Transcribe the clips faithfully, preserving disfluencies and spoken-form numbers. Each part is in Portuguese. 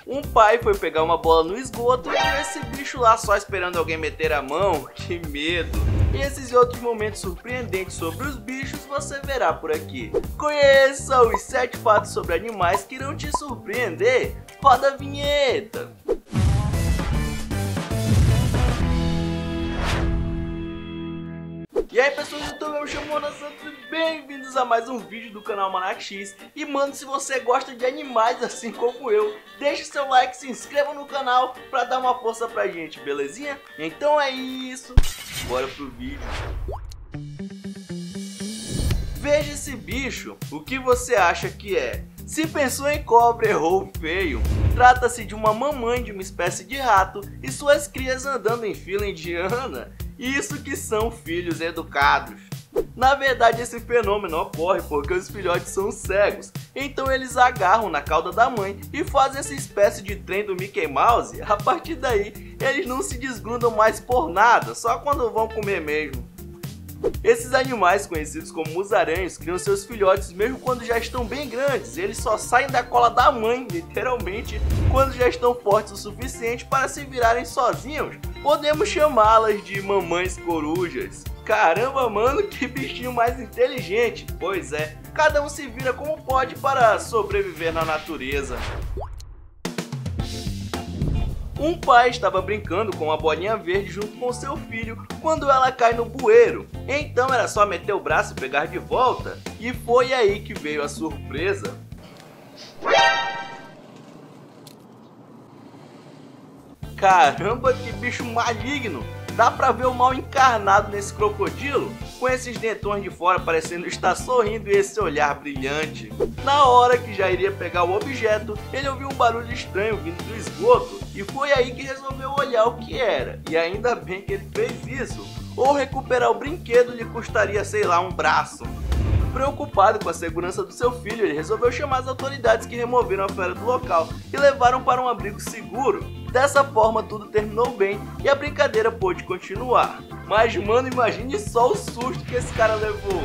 Um pai foi pegar uma bola no esgoto e viu esse bicho lá só esperando alguém meter a mão. Que medo! E esses e outros momentos surpreendentes sobre os bichos você verá por aqui. Conheça os sete fatos sobre animais que irão te surpreender. Roda a vinheta! E aí pessoal do YouTube, eu me chamo Mona Santos e bem-vindos a mais um vídeo do canal Almanac X. E mano, se você gosta de animais assim como eu, deixe seu like, se inscreva no canal pra dar uma força pra gente, belezinha? Então é isso, bora pro vídeo. Veja esse bicho, o que você acha que é? Se pensou em cobra, errou feio. Trata-se de uma mamãe de uma espécie de rato e suas crias andando em fila indiana. Isso que são filhos educados. Na verdade, esse fenômeno ocorre porque os filhotes são cegos, então eles agarram na cauda da mãe e fazem essa espécie de trem do Mickey Mouse. A partir daí, eles não se desgrudam mais por nada, só quando vão comer mesmo. Esses animais, conhecidos como musaranhos, criam seus filhotes mesmo quando já estão bem grandes. Eles só saem da cola da mãe, literalmente, quando já estão fortes o suficiente para se virarem sozinhos. Podemos chamá-las de mamães corujas. Caramba, mano, que bichinho mais inteligente. Pois é, cada um se vira como pode para sobreviver na natureza. Um pai estava brincando com uma bolinha verde junto com seu filho quando ela cai no bueiro. Então era só meter o braço e pegar de volta. E foi aí que veio a surpresa. Caramba, que bicho maligno! Dá pra ver o mal encarnado nesse crocodilo, com esses dentões de fora parecendo estar sorrindo e esse olhar brilhante. Na hora que já iria pegar o objeto, ele ouviu um barulho estranho vindo do esgoto e foi aí que resolveu olhar o que era. E ainda bem que ele fez isso, ou recuperar o brinquedo lhe custaria, sei lá, um braço. Preocupado com a segurança do seu filho, ele resolveu chamar as autoridades que removeram a fera do local e levaram para um abrigo seguro. Dessa forma tudo terminou bem e a brincadeira pôde continuar. Mas mano, imagine só o susto que esse cara levou.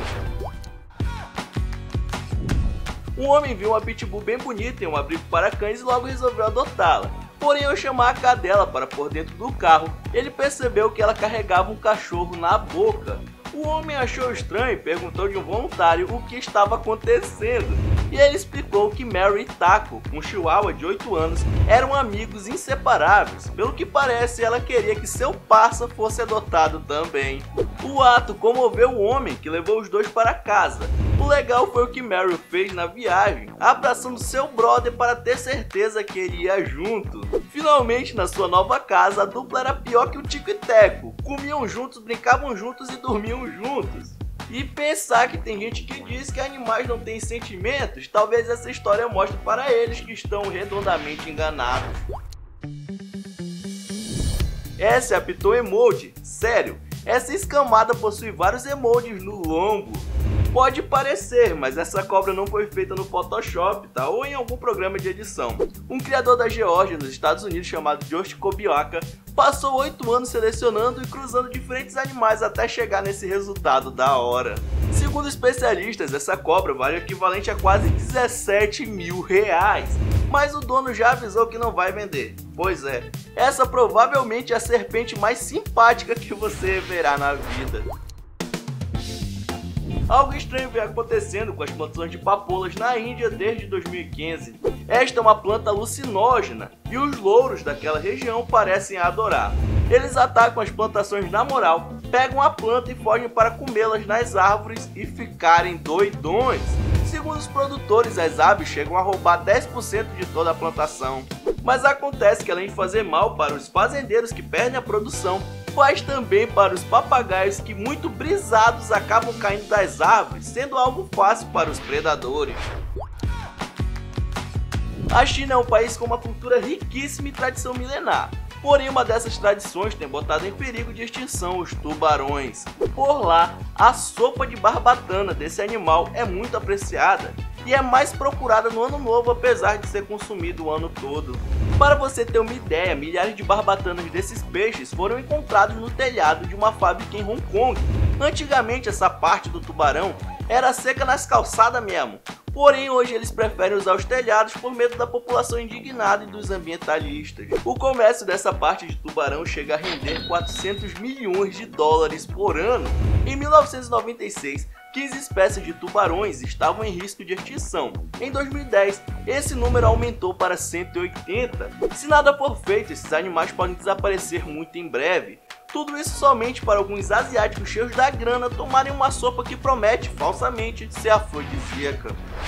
Um homem viu uma pitbull bem bonita em um abrigo para cães e logo resolveu adotá-la. Porém, ao chamar a cadela para pôr dentro do carro, ele percebeu que ela carregava um cachorro na boca. O homem achou estranho e perguntou de um voluntário o que estava acontecendo. E ele explicou que Mary e Taco, um chihuahua de oito anos, eram amigos inseparáveis. Pelo que parece, ela queria que seu parça fosse adotado também. O ato comoveu o homem, que levou os dois para casa. O legal foi o que Mary fez na viagem, abraçando seu brother para ter certeza que iria junto. Finalmente, na sua nova casa, a dupla era pior que o Tico e Teco. Comiam juntos, brincavam juntos e dormiam juntos. E pensar que tem gente que diz que animais não têm sentimentos, talvez essa história mostre para eles que estão redondamente enganados. Essa é a Piton Emoji. Sério, essa escamada possui vários emojis no lombo. Pode parecer, mas essa cobra não foi feita no Photoshop, tá? Ou em algum programa de edição. Um criador da Geórgia, nos Estados Unidos, chamado Josh Kobiaka, passou oito anos selecionando e cruzando diferentes animais até chegar nesse resultado da hora. Segundo especialistas, essa cobra vale o equivalente a quase dezessete mil reais. Mas o dono já avisou que não vai vender. Pois é, essa provavelmente é a serpente mais simpática que você verá na vida. Algo estranho vem acontecendo com as plantações de papoulas na Índia desde dois mil e quinze. Esta é uma planta alucinógena e os louros daquela região parecem a adorar. Eles atacam as plantações na moral, pegam a planta e fogem para comê-las nas árvores e ficarem doidões. Segundo os produtores, as aves chegam a roubar dez por cento de toda a plantação. Mas acontece que além de fazer mal para os fazendeiros que perdem a produção, faz também para os papagaios que, muito brisados, acabam caindo das árvores, sendo algo fácil para os predadores. A China é um país com uma cultura riquíssima e tradição milenar. Porém, uma dessas tradições tem botado em perigo de extinção os tubarões. Por lá, a sopa de barbatana desse animal é muito apreciada e é mais procurada no ano novo, apesar de ser consumido o ano todo. Para você ter uma ideia, milhares de barbatanas desses peixes foram encontrados no telhado de uma fábrica em Hong Kong. Antigamente essa parte do tubarão era seca nas calçadas mesmo. Porém, hoje eles preferem usar os telhados por medo da população indignada e dos ambientalistas. O comércio dessa parte de tubarão chega a render quatrocentos milhões de dólares por ano. Em mil novecentos e noventa e seis, quinze espécies de tubarões estavam em risco de extinção. Em dois mil e dez, esse número aumentou para cento e oitenta. Se nada for feito, esses animais podem desaparecer muito em breve. Tudo isso somente para alguns asiáticos cheios da grana tomarem uma sopa que promete, falsamente, ser afrodisíaca.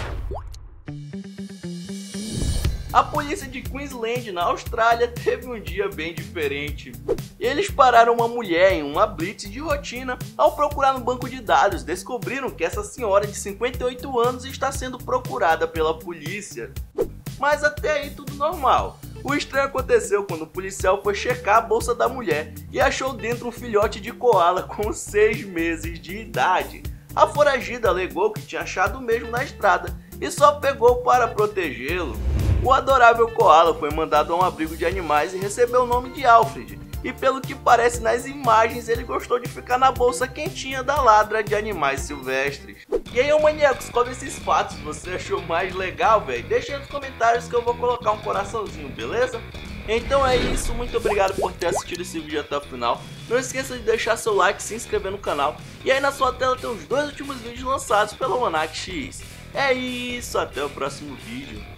A polícia de Queensland, na Austrália, teve um dia bem diferente. Eles pararam uma mulher em uma blitz de rotina. Ao procurar no banco de dados, descobriram que essa senhora de cinquenta e oito anos está sendo procurada pela polícia. Mas até aí tudo normal. O estranho aconteceu quando o policial foi checar a bolsa da mulher e achou dentro um filhote de koala com seis meses de idade. A foragida alegou que tinha achado o mesmo na estrada e só pegou para protegê-lo. O adorável koala foi mandado a um abrigo de animais e recebeu o nome de Alfred. E pelo que parece nas imagens, ele gostou de ficar na bolsa quentinha da ladra de animais silvestres. E aí, ô maníacos, qual desses fatos você achou mais legal, velho? Deixa aí nos comentários que eu vou colocar um coraçãozinho, beleza? Então é isso, muito obrigado por ter assistido esse vídeo até o final. Não esqueça de deixar seu like, se inscrever no canal. E aí na sua tela tem os dois últimos vídeos lançados pelo Almanac X. É isso, até o próximo vídeo.